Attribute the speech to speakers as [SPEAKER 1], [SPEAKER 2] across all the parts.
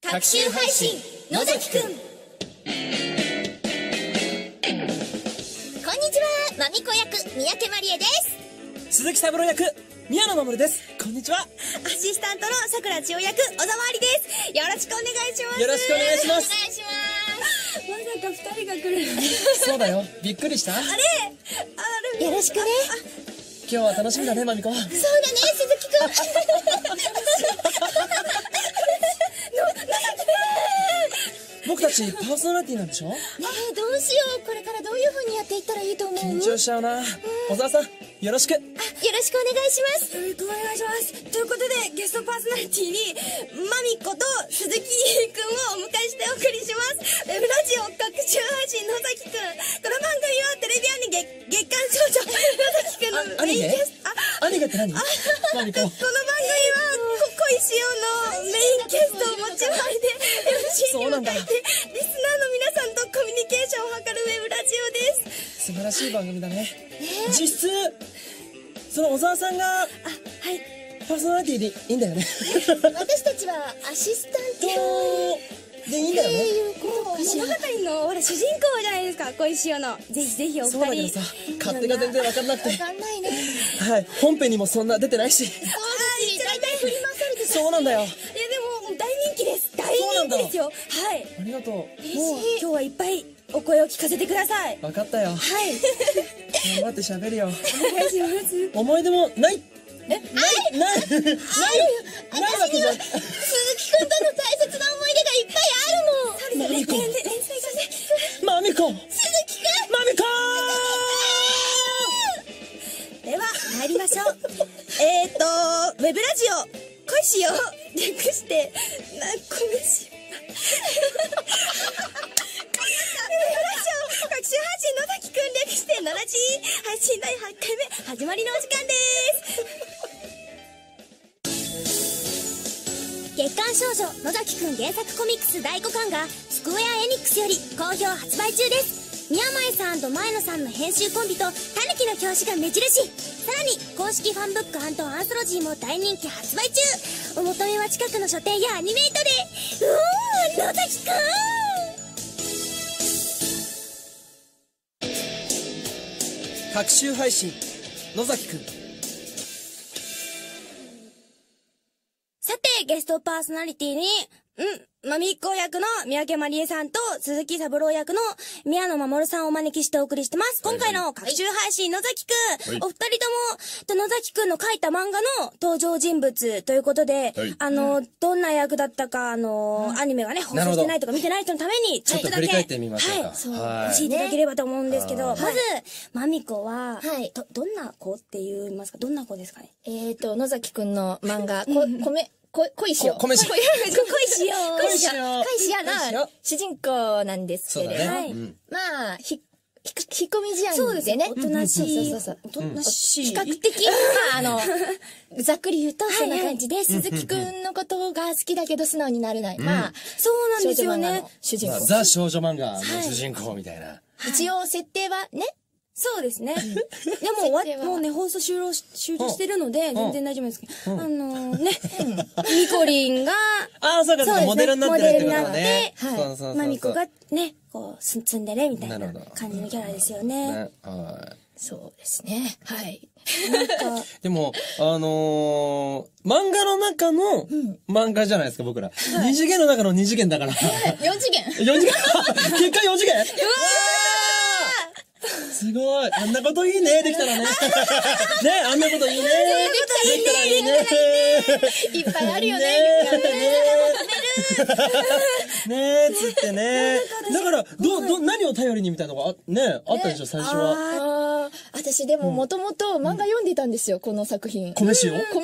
[SPEAKER 1] 各週配信野崎くん。こんにちは、まみこ役三宅まりえです。
[SPEAKER 2] 鈴木三郎役宮野真守です。こんにちは。
[SPEAKER 3] アシスタントのさくら千代役小沢ありです。よろしくお願いします。
[SPEAKER 2] よろしくお願いします。
[SPEAKER 1] お願いします。
[SPEAKER 3] まさか二人が来るのに。
[SPEAKER 2] そうだよ、びっくりした。
[SPEAKER 3] あれ
[SPEAKER 1] よろしくね。
[SPEAKER 2] 今日は楽しみだね、まみこ。
[SPEAKER 1] そうだね、鈴木くん。
[SPEAKER 2] 僕たちパーソナリティなんでしょ。
[SPEAKER 1] どうしよう、これからどういう風にやっていったらいいと思う？
[SPEAKER 2] 緊張しちゃうな。小沢さん、よろしく。
[SPEAKER 1] よろしくお願いします。
[SPEAKER 3] お願いします。ということでゲストパーソナリティにまみこと鈴木くんをお迎えしてお送りします。ウェブラジオ各週配信野崎くん。この番組はテレビアニメ月刊少女野崎くんのメインゲスト。
[SPEAKER 2] アニメって何？まみこ。
[SPEAKER 3] この番組は恋しようのメインゲストを持ち回りで MC に迎えてリスナーの皆さんとコミュニケーションを図るウェブラジオです。
[SPEAKER 2] 素晴らしい番組だね。実質その小沢さんが
[SPEAKER 3] はい。
[SPEAKER 2] パーソナリティでいいんだよね。
[SPEAKER 1] 私たちはアシスタント
[SPEAKER 2] でいいんだよね。
[SPEAKER 1] いうことかしら。
[SPEAKER 3] 物語のほら主人公じゃないですか、恋しようの。ぜひぜひお二人。
[SPEAKER 2] そうだけどさ、勝手が全然分かんなくて。
[SPEAKER 1] わかんないね。
[SPEAKER 2] はい、本編にもそんな出てないし。
[SPEAKER 1] そうですし、大体振り回されてた。
[SPEAKER 2] そうなんだよ。
[SPEAKER 3] いやでも大人気です。大人気ですよ。はい。
[SPEAKER 2] ありがとう。
[SPEAKER 3] もう今日はいっぱいお声を聞かせてください。
[SPEAKER 2] 分かったよ。
[SPEAKER 3] はい。
[SPEAKER 2] 頑張って喋るよ。
[SPEAKER 3] お願いします。
[SPEAKER 2] 思い出もない。ないわけじゃん。
[SPEAKER 1] 鈴木くんとの大切な思い出がいっぱいあるもん。
[SPEAKER 2] まみこ。
[SPEAKER 3] 連載がね。
[SPEAKER 2] まみこ。
[SPEAKER 1] 鈴木くん。
[SPEAKER 2] まみこ
[SPEAKER 3] では参りましょう。ウェブラジオ恋しよう略して恋しよう。各週配信野崎くん略してのらじ配信第8回目始まりのお時間です。
[SPEAKER 1] 月刊少女野崎くん原作コミックス第5巻がスクエアエニックスより好評発売中です。宮前さんと前野さんの編集コンビとタヌキの表紙が目印。さらに公式ファンブック&アンソロジーも大人気発売中。お求めは近くの書店やアニメイトで。野崎くん。
[SPEAKER 2] 各週配信野崎くん。
[SPEAKER 3] さて、ゲストパーソナリティに、まみっこ役の三宅まりえさんと鈴木三郎役の宮野真守さんをお招きしてお送りしてます。今回の各週配信野崎くん、お二人とも野崎くんの書いた漫画の登場人物ということで、どんな役だったか、アニメがね、放送してないとか見てない人のために、
[SPEAKER 2] ちょっと振り返ってみましょうか。
[SPEAKER 3] はい、そう、
[SPEAKER 2] はい
[SPEAKER 3] 教えていただければと思うんですけど、
[SPEAKER 1] はい
[SPEAKER 3] まず、まみこは、
[SPEAKER 1] はい
[SPEAKER 3] どんな子って言いますか？どんな子ですかね？
[SPEAKER 1] 野崎くんの漫画、恋しよう。
[SPEAKER 2] 米しよう。
[SPEAKER 3] 恋しよう。
[SPEAKER 1] 恋しよう
[SPEAKER 2] 恋しよう
[SPEAKER 1] が主人公なんですけれど、
[SPEAKER 2] そうだね。
[SPEAKER 3] はい
[SPEAKER 1] まあ、引っ込み思案
[SPEAKER 3] そうですね。
[SPEAKER 1] でね。
[SPEAKER 3] おとなしい。
[SPEAKER 1] そう。
[SPEAKER 3] おとなしい。
[SPEAKER 1] 比較的、まあざっくり言うとそんな感じで、鈴木くんのことが好きだけど素直になれない。まあ、
[SPEAKER 3] そうなんですよね。
[SPEAKER 1] 主人公。
[SPEAKER 2] ザ少女漫画の主人公みたいな。
[SPEAKER 1] 一応設定はね、
[SPEAKER 3] そうですね。でも、もうね、放送終了してるので、全然大丈夫ですけど、ミコリンが、
[SPEAKER 2] そうか、モデルになってるってことね。
[SPEAKER 3] はい。まみこがね、こう、ツンデレみたいな感じのキャラですよね。
[SPEAKER 1] そうですね。はい。
[SPEAKER 2] でも、漫画の中の漫画じゃないですか、僕ら。二次元の中の二次元だから。
[SPEAKER 1] 4次元。
[SPEAKER 2] 4次元結果4次元すごい。あんなこといいね。できたらね。ね、あんなこといいね。できたらいいね。
[SPEAKER 1] いっぱいあるよね。
[SPEAKER 2] ねえ、つってね。だから、何を頼りにみたいなのがあったでしょ、最初は。
[SPEAKER 1] 私でももともと漫画読んでたんですよ、この作品。
[SPEAKER 2] 米塩
[SPEAKER 1] 月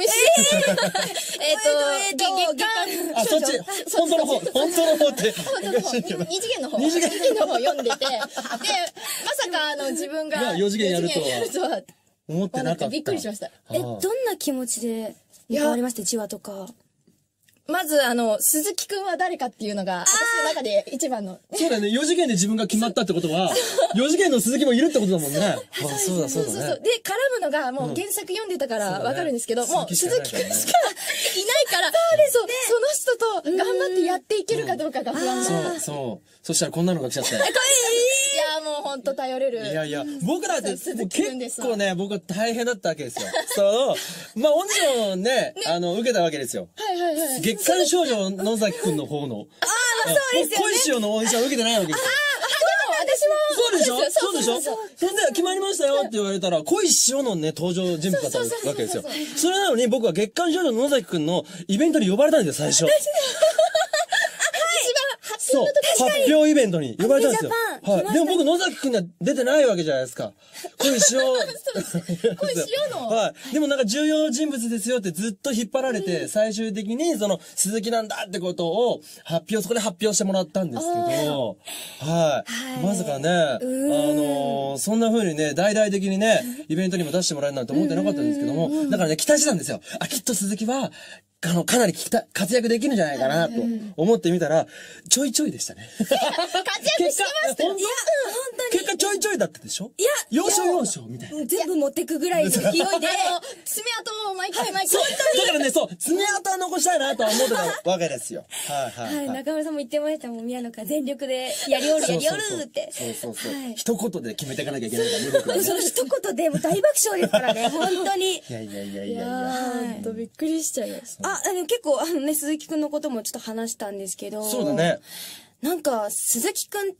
[SPEAKER 1] 刊。
[SPEAKER 2] そっち、本当の方って。
[SPEAKER 1] 二次元の方読んでて、で、まさか自分が
[SPEAKER 2] 4次元やると
[SPEAKER 1] は
[SPEAKER 2] 思ってなかった。
[SPEAKER 1] びっくりしました。
[SPEAKER 3] どんな気持ちで変わりました？1話とか。
[SPEAKER 1] まず、鈴木くんは誰かっていうのが、私の中で一番の。
[SPEAKER 2] そうだよね。4次元で自分が決まったってことは、4次元の鈴木もいるってことだもんね。そうだ。
[SPEAKER 1] で、絡むのが、もう原作読んでたからわかるんですけど、もう鈴木くんしかいないから、その人と頑張っ
[SPEAKER 4] ってやっていけるかどうかが不安だ。
[SPEAKER 2] そしたらこんなのが来ちゃって。
[SPEAKER 4] いや、もうほんと頼れる。
[SPEAKER 2] いや、僕らって
[SPEAKER 4] 鈴木くんですわ
[SPEAKER 2] 結構ね、僕は大変だったわけですよ。オーディションね、受けたわけですよ。
[SPEAKER 4] はいはいはい。
[SPEAKER 2] 月刊少女野崎くんの方の。
[SPEAKER 3] そうですよね。
[SPEAKER 2] 恋しようのオーディション受けてないわけですよ。そうでしょそうでしょそんで、決まりましたよって言われたら、恋しようのね、登場人物だったわけですよ。それなのに僕は月刊少女の野崎くんのイベントに呼ばれたんですよ、最初。そう、発表イベントに呼ばれたんですよ。はい。でも僕、野崎くんには出てないわけじゃないですか。恋しよう。
[SPEAKER 4] 恋しようの。
[SPEAKER 2] はい。でもなんか重要人物ですよってずっと引っ張られて、最終的にその鈴木なんだってことをそこで発表してもらったんですけど、はい。まさかね、そんな風にね、大々的にね、イベントにも出してもらえるなんて思ってなかったんですけども、だからね、期待してたんですよ。きっと鈴木は、かなり活躍できるんじゃないかなと思ってみたら、ちょいちょいでしたね。
[SPEAKER 4] 活躍してましたよ。
[SPEAKER 3] いや、本当に。
[SPEAKER 2] 結果ちょいちょいだったでしょ？
[SPEAKER 3] いや、
[SPEAKER 2] 要所要所みたいな。
[SPEAKER 3] 全部持ってくぐらいの勢いで。
[SPEAKER 4] 爪痕を毎回毎回。
[SPEAKER 2] だからね、爪痕は残したいなとは思ってたわけですよ。
[SPEAKER 3] はい、中村さんも言ってましたもん、宮野が全力でやりおるって。
[SPEAKER 2] そう。一言で決めていかなきゃいけないからね、僕らね。
[SPEAKER 3] その一言でもう大爆笑ですからね、本当に。
[SPEAKER 2] いや。
[SPEAKER 4] ほんとびっくりしちゃいました。
[SPEAKER 3] 結構鈴木くんのこともちょっと話したんですけど。
[SPEAKER 2] そうだね。
[SPEAKER 3] なんか、鈴木くんって、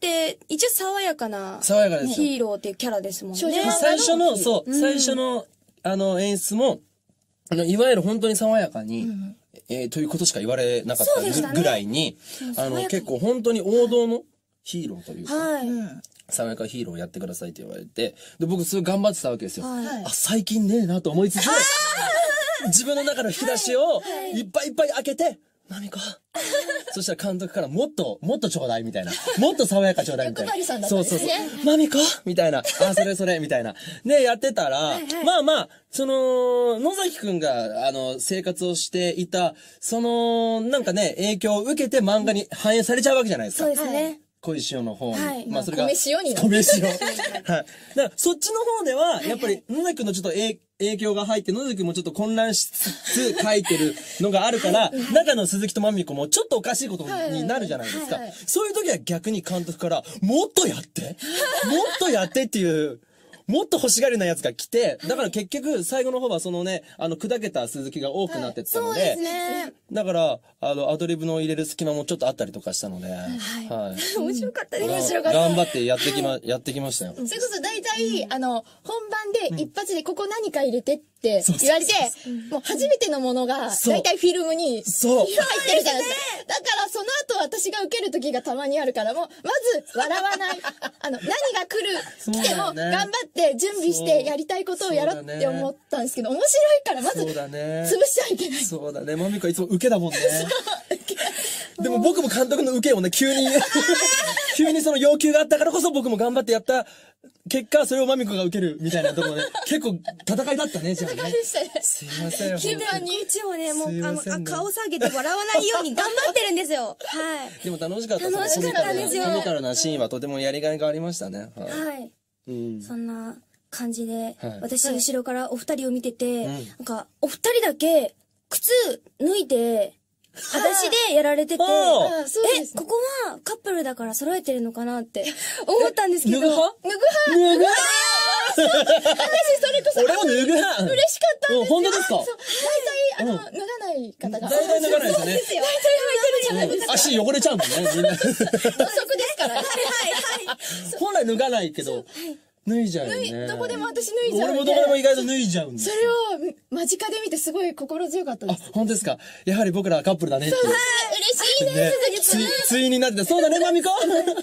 [SPEAKER 3] 一応爽やかなヒーローっていうキャラですもんね。
[SPEAKER 2] 最初の、演出も、いわゆる本当に爽やかに、ということしか言われなかったぐらいに、結構本当に王道のヒーローというか、爽やかヒーローやってくださいって言われて、で、僕すごい頑張ってたわけですよ。最近ねえなと思いつつ、自分の中の引き出しをいっぱい開けて、マミコ。そしたら監督からもっとちょうだいみたいな。もっと爽やかちょうだいみたいな。
[SPEAKER 4] 欲張りさんだったんですね。
[SPEAKER 2] そう。マミコみたいな。それみたいな。ね、やってたら、野崎くんが、生活をしていた、なんかね、影響を受けて漫画に反映されちゃうわけじゃないですか。
[SPEAKER 3] そうですね。
[SPEAKER 2] 恋しおの方に。それ
[SPEAKER 4] が。米塩にな
[SPEAKER 2] る。米塩。はい。だからそっちの方では、やっぱり野崎くんのちょっと影響が入って、野崎くんもちょっと混乱しつつ書いてるのがあるから、中の鈴木とまみこもちょっとおかしいことになるじゃないですか。そういう時は逆に監督から、もっとやってっていう、もっと欲しがりなやつが来て、だから結局、最後の方は砕けた鈴木が多くなってったので、
[SPEAKER 3] そうですね。
[SPEAKER 2] だから、アドリブの入れる隙間もちょっとあったりとかしたので、
[SPEAKER 3] 面白かったです。
[SPEAKER 2] 頑張ってやってきましたよ。
[SPEAKER 4] それこそ大体、本番で一発でここ何か入れてって言われて、もう初めてのものが、大体フィルムに入ってるじゃないですか。だからその後私が受ける時がたまにあるから、もう、まず笑わない。何が来ても頑張って準備してやりたいことをやろうって思ったんですけど、面白いからまず、潰しちゃいけない。
[SPEAKER 2] そうだね。マミコいつも受けだもんね。でも僕も監督の受けをね、急にその要求があったからこそ僕も頑張ってやった結果、それをマミコが受けるみたいなところで、結構戦いだったね、じゃあね。すいません。
[SPEAKER 3] 基本に一応ね、もう、顔下げて笑わないように頑張ってるんですよ。はい。
[SPEAKER 2] でも楽しかったです。
[SPEAKER 3] 楽しかったですよ。
[SPEAKER 2] コミカルなシーンはとてもやりがいがありましたね。
[SPEAKER 3] はい。そんな感じで、私後ろからお二人を見てて、なんか、お二人だけ、靴脱いで、裸足でやられてて、ここはカップルだから揃えてるのかなって思ったんですけど。
[SPEAKER 2] 脱ぐ派
[SPEAKER 4] 私それこそ。
[SPEAKER 2] 俺も脱ぐ派。
[SPEAKER 4] 嬉しかったんですよ。
[SPEAKER 2] 本当ですか？
[SPEAKER 4] 大体、脱がない方が。
[SPEAKER 2] 大体脱がないですよね。
[SPEAKER 4] 大体履いてるじゃないですか。
[SPEAKER 2] 足汚れちゃうもんね、みんな。
[SPEAKER 4] 土足ですからね。
[SPEAKER 2] 本来脱がないけど、脱いじゃうよね。
[SPEAKER 4] どこでも私脱いじゃう。
[SPEAKER 2] 俺もどこでも意外と脱いじゃうんです。
[SPEAKER 4] それを間近で見てすごい心強かったです。
[SPEAKER 2] 本当ですか？やはり僕らはカップルだねって。
[SPEAKER 4] 嬉しいね。
[SPEAKER 2] ついになって、そうだね、マミコ。マミコ。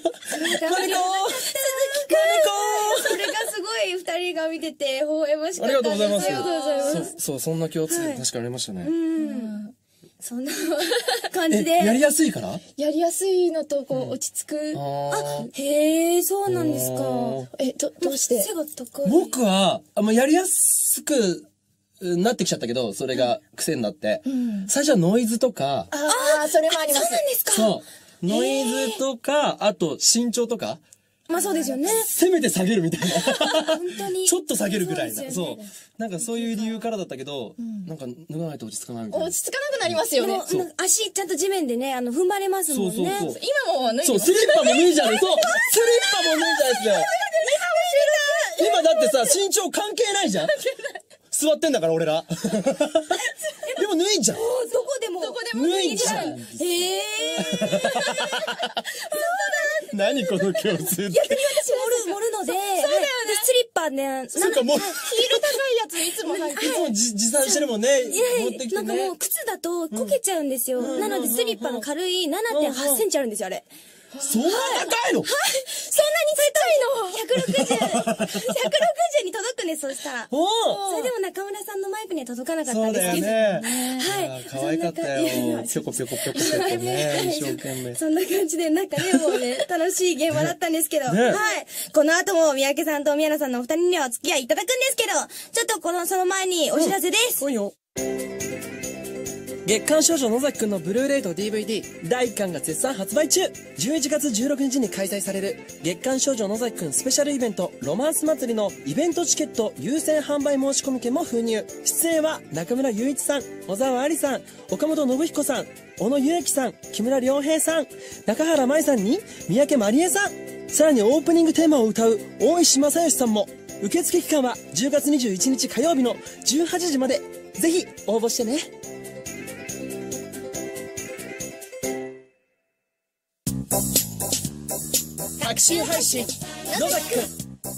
[SPEAKER 3] それがすごい二人が見てて微笑ましかった。
[SPEAKER 2] ありがとうございます。
[SPEAKER 3] ありがとうございます。
[SPEAKER 2] そう、そんな共通点確かありましたね。
[SPEAKER 3] そんな感じで。
[SPEAKER 2] やりやすいから？
[SPEAKER 4] やりやすいのと、落ち着く。
[SPEAKER 3] へえ、そうなんですか。
[SPEAKER 4] どうして
[SPEAKER 3] 背が高い。
[SPEAKER 2] 僕は、やりやすくなってきちゃったけど、それが癖になって。最初はノイズとか。
[SPEAKER 4] それもあります。
[SPEAKER 3] そうなんですか。
[SPEAKER 2] そう。ノイズとか、あと身長とか。
[SPEAKER 3] まあそうですよね。
[SPEAKER 2] せめて下げるみたいな。
[SPEAKER 3] 本当に。
[SPEAKER 2] ちょっと下げるぐらいな。
[SPEAKER 3] そう。
[SPEAKER 2] なんかそういう理由からだったけど、なんか脱がないと落ち着かないみたいな。
[SPEAKER 4] 落ち着かなくなりますよね。
[SPEAKER 3] 足ちゃんと地面でね、踏ん張れますもんね。
[SPEAKER 2] そう。
[SPEAKER 4] 今も脱いで
[SPEAKER 2] そう、スリッパも脱いじゃう。そう、スリッパも脱いじゃうんですよ。今だってさ、身長関係ないじゃん。座ってんだから俺ら。でも脱いじゃん。
[SPEAKER 3] どこでも
[SPEAKER 2] 脱いじゃん。何この教室。
[SPEAKER 3] 逆に私盛るので、そうだよね。スリッパね、
[SPEAKER 2] そうか、もう、
[SPEAKER 4] ヒール高いやついつも履いて。
[SPEAKER 2] いつも持参してるもんね。持ってきてね。
[SPEAKER 3] なんかもう靴だとこけちゃうんですよ。なのでスリッパの軽い 7.8 センチあるんですよ、あれ。
[SPEAKER 2] そんな高いの？
[SPEAKER 3] そんなにちっちゃいの 160に届くんです、そしたら。それでも中村さんのマイクには届かなかったんですけど。
[SPEAKER 2] そうだよね。
[SPEAKER 3] はい。
[SPEAKER 2] 可愛かったよ。ぴょこぴょこぴょこぴょこね。一生懸命。
[SPEAKER 3] そんな感じで、なんかね、もうね、楽しい現場だったんですけど。
[SPEAKER 2] ね、
[SPEAKER 3] はい。この後も三宅さんと宮野さんのお二人にはお付き合いいただくんですけど、ちょっとその前にお知らせです。
[SPEAKER 2] いいよ。月刊少女野崎くんのブルーレイと DVD 第1巻が絶賛発売中。11月16日に開催される月刊少女野崎くんスペシャルイベントロマンス祭りのイベントチケット優先販売申し込み券も封入。出演は中村雄一さん、小沢ありさん、岡本信彦さん、小野裕之さん、木村良平さん、中原舞さんに三宅まりえさん、さらにオープニングテーマを歌う大石正義さんも。受付期間は10月21日火曜日の18時まで。ぜひ応募してね。学習配信野崎くん。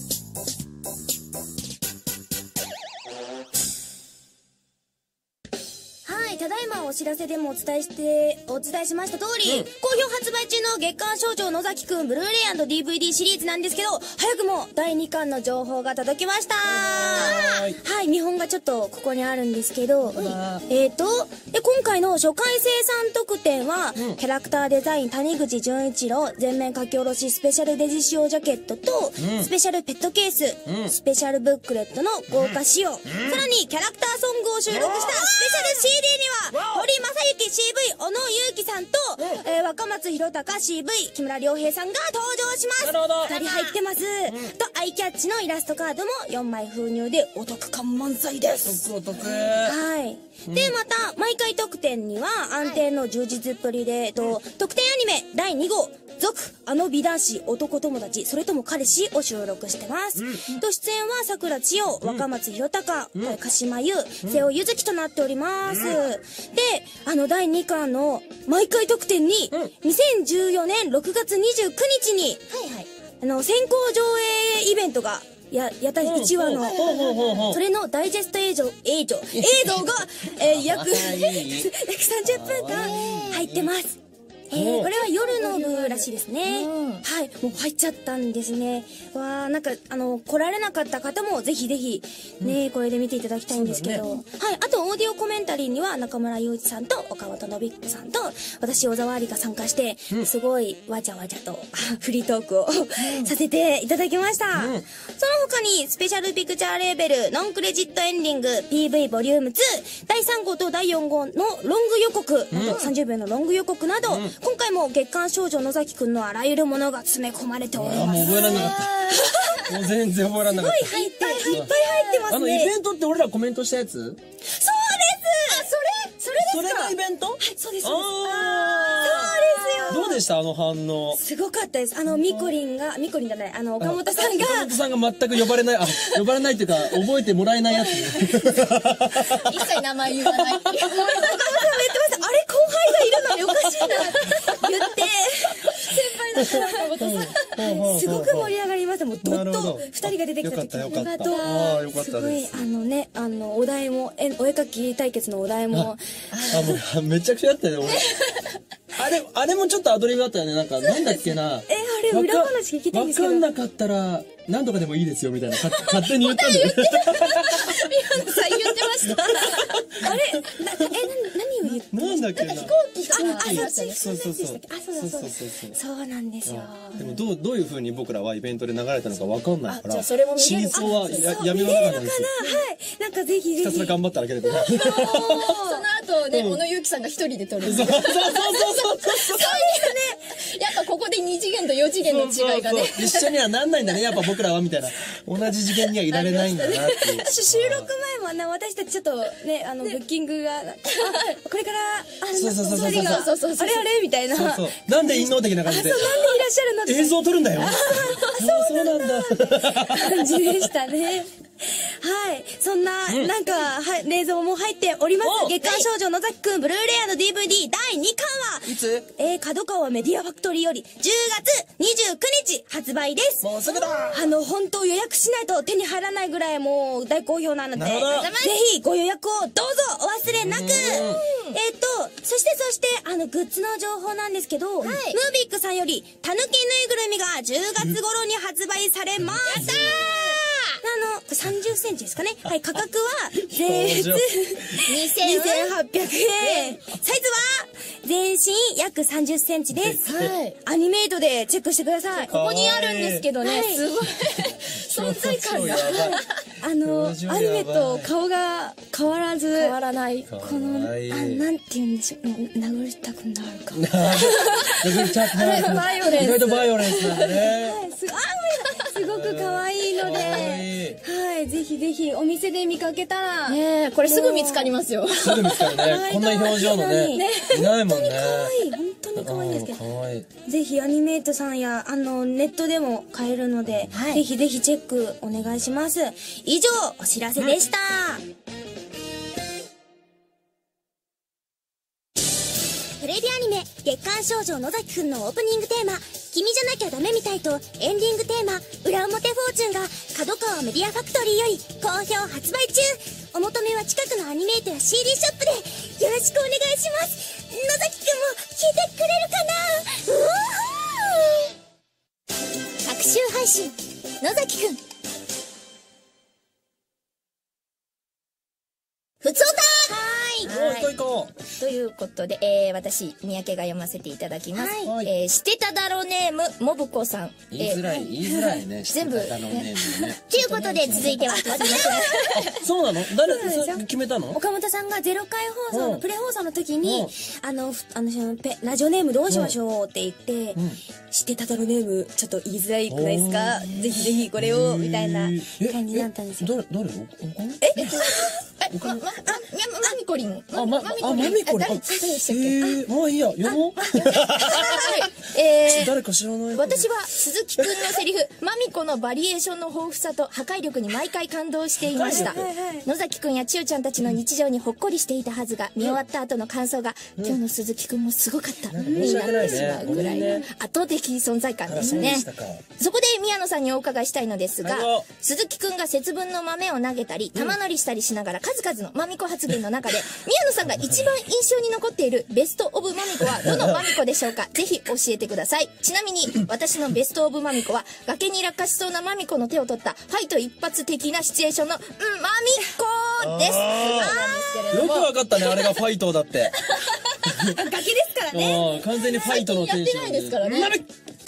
[SPEAKER 3] はい、ただいまお知らせでもお伝えしました通り、好評発売中の月刊少女野崎くんブルーレイ &DVD シリーズなんですけど、早くも第2巻の情報が届きました。はい、見本がちょっとここにあるんですけど、今回の初回生産特典は、キャラクターデザイン谷口潤一郎全面書き下ろしスペシャルデジ仕様ジャケットと、スペシャルペットケース、スペシャルブックレットの豪華仕様、さらにキャラクターソングを収録したスペシャル CD には、堀正幸 CV 小野裕樹さんと、若松弘隆 CV 木村良平さんが登場します。
[SPEAKER 2] なるほど。
[SPEAKER 3] 2人入ってます。と、アイキャッチのイラストカードも4枚封入でお得感満載です。
[SPEAKER 2] お得。
[SPEAKER 3] はい。で、また、毎回特典には安定の充実っぷりで、特典アニメ第2号、続、あの美男子男友達、それとも彼氏を収録してます。と、出演は桜千代、若松弘隆、鹿島優、瀬尾柚月となっております。で、第2巻の毎回特典に、2014年6月29日に、先行上映イベントが、やった1話の、それのダイジェスト映像が、約30分間入ってます。これは夜の部らしいですね。はい。もう入っちゃったんですね。わー、なんか、来られなかった方もぜひぜひ、ね、これで見ていただきたいんですけど。はい。あと、オーディオコメンタリーには中村雄一さんと岡本信彦さんと、私、小沢ありが参加して、すごいわちゃわちゃとフリートークをさせていただきました。その他に、スペシャルピクチャーレーベル、ノンクレジットエンディング、PV ボリューム2、第3号と第4号のロング予告、30秒のロング予告など、今回も月刊少女野崎くんのあらゆるものが詰め込まれております。
[SPEAKER 2] もう覚えられなかった。もう全然覚えられなかった。
[SPEAKER 3] すごいいっぱい入ってますね。
[SPEAKER 2] イベントって俺らコメントしたやつ？
[SPEAKER 3] そうです。それですか？
[SPEAKER 2] それがイベント？はい、
[SPEAKER 3] そうです。そうですよ。
[SPEAKER 2] どうでした反応？
[SPEAKER 3] すごかったです。ミコリンじゃない、岡本さんが。
[SPEAKER 2] 岡本さんが全く呼ばれないっていうか、覚えてもらえないやつ。
[SPEAKER 4] 一切名前言わない。岡本さんが言ってました。
[SPEAKER 3] あれ、後輩がいるのにおかしいな。言って、先輩だったら岡本さん。すごく盛り上がりました。もう、どっと二人が出てきた時。
[SPEAKER 2] よかった。よかった
[SPEAKER 3] すごい、お題も、お絵描き対決のお題も。
[SPEAKER 2] もう、めちゃくちゃやったよね、あれもちょっとアドリブだったよね。なんだっけな。
[SPEAKER 3] あれ、裏話聞きたいんですけど。
[SPEAKER 2] わかんなかったら、何とかでもいいですよ、みたいな。勝手に言ったんだよ。
[SPEAKER 4] 宮野さん言ってました。
[SPEAKER 3] あれ何を言って
[SPEAKER 2] なんだっけな。
[SPEAKER 4] 飛行機とか。
[SPEAKER 3] そうなんですよ。
[SPEAKER 2] でもどういう風に僕らはイベントで流れたのかわかんないから、
[SPEAKER 4] それも
[SPEAKER 2] 真相は闇の中なんですよ。
[SPEAKER 3] はい。なんかぜひぜひ。
[SPEAKER 2] ひたすら頑張っただけで。その
[SPEAKER 4] 後ね、小野裕樹さんが一人で撮る。
[SPEAKER 2] そう。
[SPEAKER 4] やっぱここで20 2次元と4次元の違いがね。
[SPEAKER 2] そう一緒にはなんないんだね、やっぱ僕らは、みたいな。同じ次元にはいられないんだなっていう。
[SPEAKER 3] 収録前も私たちちょっとね、ブッキングが、これから、
[SPEAKER 4] そう
[SPEAKER 3] あれあれみたいな。
[SPEAKER 2] そうそう。なんで陰謀的な感じで。
[SPEAKER 3] なんでいらっしゃるのって
[SPEAKER 2] 映像撮るんだよ。そうなんだ。
[SPEAKER 3] 感じでしたね。はい。そんな、なんか、冷蔵も入っております。月刊少女野崎くんブルーレイの DVD 第2巻は、
[SPEAKER 2] いつ
[SPEAKER 3] 角川メディアファクトリーより10月29日発売です。
[SPEAKER 2] もうすぐだ。
[SPEAKER 3] 本当予約しないと手に入らないぐらいもう大好評なので、ぜひご予約をどうぞお忘れなく。そしてグッズの情報なんですけど、ムービックさんより、たぬきぬいぐるみが10月頃に発売されます。やったー！30センチですかね。はい、価格は、税別2800円。サイズは、全身約30センチです。はい。アニメイトでチェックしてください。
[SPEAKER 4] ここにあるんですけどね、すごい。存在感が。
[SPEAKER 3] アニメと顔が変わらず、
[SPEAKER 4] 変わらない。
[SPEAKER 3] この、なんて言うんでしょう、殴りたくなるか。
[SPEAKER 2] 殴りたくなるか。
[SPEAKER 3] バイオレンス。
[SPEAKER 2] 意外とバイオレンスなんだね。
[SPEAKER 3] すごく可愛いので、はい、ぜひぜひお店で見かけたら、
[SPEAKER 4] ね、これすぐ見つかりますよ。
[SPEAKER 2] すぐ見つかるね。こんな表情のね、いないもんね。
[SPEAKER 3] 本当に可愛いんですけど、ぜひアニメイトさんやネットでも買えるので、ぜひぜひチェックお願いします。以上お知らせでした。テレビアニメ月刊少女野崎くんのオープニングテーマ「君じゃなきゃダメみたい」とエンディングテーマ「裏表フォーチュン」が角川メディアファクトリーより好評発売中。お求めは近くのアニメイトや CD ショップでよろしくお願いします。野崎くんも聞いてくれるかな。各週配信野崎くんふつおた。
[SPEAKER 2] 行こう。
[SPEAKER 4] ということで、私、三宅が読ませていただきます。してただろネーム、もぶこさん。
[SPEAKER 2] 言いづらいね。
[SPEAKER 4] 全部。
[SPEAKER 2] してただろネームね。
[SPEAKER 4] ということで、続いては、
[SPEAKER 2] そうなの？誰決めたの？
[SPEAKER 3] 岡本さんが0回放送のプレ放送の時に、ラジオネームどうしましょうって言って、してただろネーム、ちょっと言いづらいくないですか？ぜひぜひこれを、みたいな感じだったんですよ。
[SPEAKER 2] 誰？
[SPEAKER 4] マミコリン。
[SPEAKER 2] マミコリン。もういいや、読もう。誰か知らない。
[SPEAKER 4] 私は鈴木くんのセリフ、マミコのバリエーションの豊富さと破壊力に毎回感動していました。野崎くんや千代ちゃんたちの日常にほっこりしていたはずが、見終わった後の感想が、今日の鈴木くんもすごかった。になってしまうぐらいの圧倒的存在感でしたね。そこで宮野さんにお伺いしたいのですが、鈴木くんが節分の豆を投げたり、玉乗りしたりしながら数々のマミコ発言の中で、宮野さんが一番印象に残っているベストオブマミコはどのマミコでしょうか？ぜひ教えてください。ちなみに、私のベストオブマミコは、崖に落下しそうなマミコの手を取った、ファイト一発的なシチュエーションの、マミコです。
[SPEAKER 2] よくわかったね、あれがファイトだって。
[SPEAKER 3] 崖ですからね。
[SPEAKER 2] 完全にファイトのテンション。
[SPEAKER 4] やってないですからね。
[SPEAKER 2] マミコ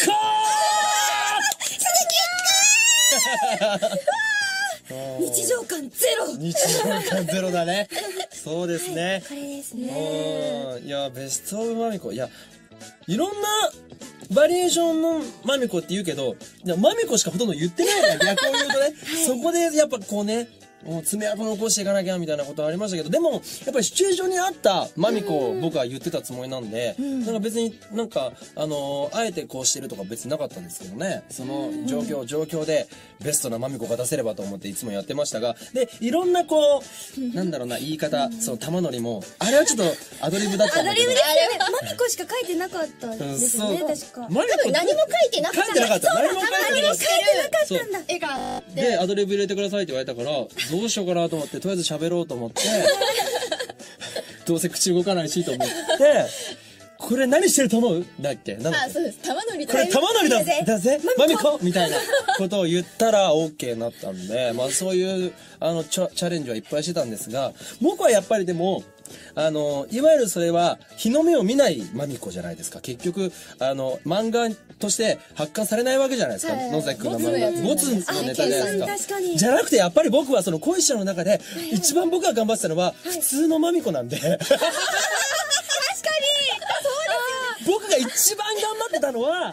[SPEAKER 3] 日常感ゼロ。
[SPEAKER 2] 日常感ゼロだね。そうですね。
[SPEAKER 3] これですね。
[SPEAKER 2] いや、ベストオブマミコ。いや、いろんなバリエーションのマミコって言うけど、マミコしかほとんど言ってないから、逆を言うとね、そこでやっぱこうね、もう爪痕残していかなきゃみたいなことありましたけど、でも、やっぱりシチュエーションに合ったマミコを僕は言ってたつもりなんで、なんか別になんか、あえてこうしてるとか別になかったんですけどね、その状況でベストなマミコが出せればと思っていつもやってましたが、で、いろんなこう、なんだろうな、言い方、その玉乗りも、あれはちょっとアドリブだったんだけど。
[SPEAKER 3] アドリブですよね。マミコしか書いてなかったですよね、確か。
[SPEAKER 4] 多分何も書いてなかった。
[SPEAKER 2] 書いてなかった。何も書いてなか
[SPEAKER 3] ったんだ。
[SPEAKER 4] 絵が。
[SPEAKER 2] で、アドリブ入れてくださいって言われたから、どうしようかなと思って、とりあえず喋ろうと思って、どうせ口動かないしと思って、これ何してると思うだっけ？なんだっけ？
[SPEAKER 4] そうです。玉乗りだ。
[SPEAKER 2] これ玉乗りだぜマミコみたいなことを言ったら OK になったんで、まあそういうチャレンジはいっぱいしてたんですが、僕はやっぱりでも、いわゆるそれは日の目を見ないマミコじゃないですか。結局、漫画として発刊されないわけじゃないですか。野崎くんの漫画。ボツのネタじゃないですか。じゃなくてやっぱり僕はその恋者の中で一番僕が頑張ってたのは普通のマミコなんで。確かに僕が一番頑張ってたのは、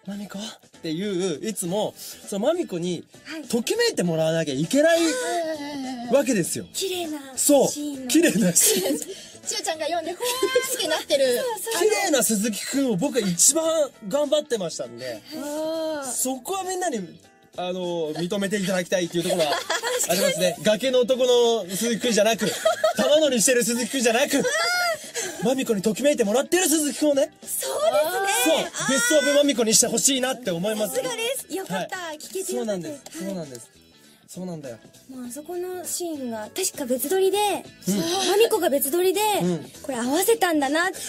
[SPEAKER 2] マミコっていう、いつも、そのマミコに、ときめいてもらわなきゃいけないわけですよ。
[SPEAKER 3] 綺麗な
[SPEAKER 2] そう。
[SPEAKER 3] シーンの。
[SPEAKER 2] 綺麗なシーン。
[SPEAKER 4] しおちゃんが読んで、ふわーってなってる。
[SPEAKER 2] 綺麗な鈴木くんを僕が一番頑張ってましたんで、そこはみんなに、認めていただきたいっていうところはありますね。崖の男の鈴木くんじゃなく、玉乗りしてる鈴木くんじゃなく、マミコにときめいてもらってる鈴木くんをね。
[SPEAKER 3] そうです
[SPEAKER 2] そう
[SPEAKER 3] ね。
[SPEAKER 2] ベストオブマミコにしてほしいなって思います。
[SPEAKER 3] さすがです。よかった。
[SPEAKER 2] はい
[SPEAKER 3] 聞けてよかった。
[SPEAKER 2] そうなんです。そうなんです。そうなんだよ。
[SPEAKER 3] もうあそこのシーンが確か別撮りで、マミコが別撮りで、これ合わせたんだなって。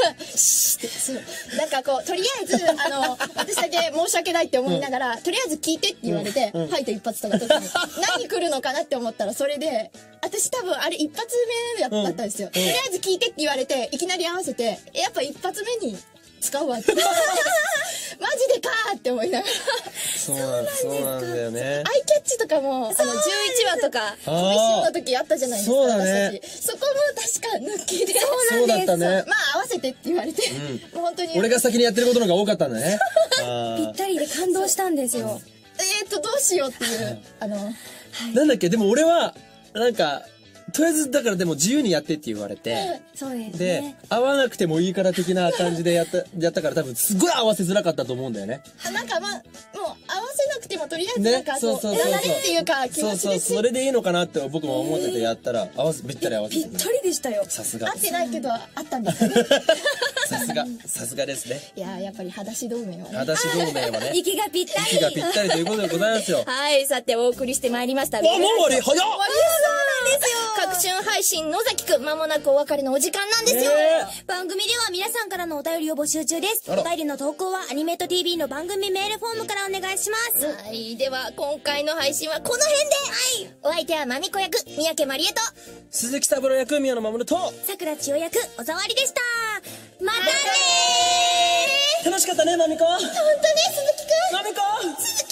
[SPEAKER 4] なんかこう、とりあえず、私だけ申し訳ないって思いながら、とりあえず聞いてって言われて、はいと一発とか時に、何来るのかなって思ったら、それで、私多分あれ一発目だったんですよ。とりあえず聞いてって言われて、いきなり合わせて、やっぱ一発目に使うわって。マジでかーって思いながら。
[SPEAKER 2] そうなんだよね。
[SPEAKER 4] アイキャッチとかも、11話とか、コミッションの時あったじゃないですか。
[SPEAKER 2] そうだね。
[SPEAKER 4] 私たちそこも確か抜きで。
[SPEAKER 2] そうだったね。
[SPEAKER 4] まあ合わせてって言われて、もう本当に。
[SPEAKER 2] 俺が先にやってることの方が多かったんだね。
[SPEAKER 3] ぴったりで感動したんですよ。
[SPEAKER 4] どうしようっていう、
[SPEAKER 2] なんだっけ、でも俺は、なんか、とりあえずだからでも自由にやってって言われて、
[SPEAKER 3] そうです
[SPEAKER 2] で
[SPEAKER 3] ね。
[SPEAKER 2] 合わなくてもいいから的な感じでやったから多分すごい合わせづらかったと思うんだよね。
[SPEAKER 4] なんかまあ、もう合わせなくてもとりあえずなんかこう、
[SPEAKER 2] そう
[SPEAKER 4] 流れっていうか気持ちで
[SPEAKER 2] それでいいのかなって僕も思っててやったらぴったり合わせて
[SPEAKER 3] ぴったりでしたよ。
[SPEAKER 2] さすが
[SPEAKER 4] 合ってないけどあったんですよね。
[SPEAKER 2] さすがですね。
[SPEAKER 4] いややっぱり裸足同盟はね。
[SPEAKER 2] 裸足同盟はね、
[SPEAKER 3] 息がぴったり。
[SPEAKER 2] 息がぴったりということでございますよ。
[SPEAKER 3] はい、さてお送りしてまいりました。
[SPEAKER 2] もう終わり早っ。
[SPEAKER 3] そうなんですよ。
[SPEAKER 4] 各春配信野崎くん、間もなくお別れのお時間なんですよ。
[SPEAKER 3] 番組では皆さんからのお便りを募集中です。お便りの投稿はアニメート TV の番組メールフォームからお願いします。
[SPEAKER 4] はい、では今回の配信はこの辺で、お相手はまみこ役三宅まりえと
[SPEAKER 2] 鈴木三郎役宮野真守と
[SPEAKER 3] 桜千代役小沢りでした。またねー。
[SPEAKER 2] 楽しかったねまみこ。
[SPEAKER 4] 本当ね鈴木くん
[SPEAKER 2] まみこ。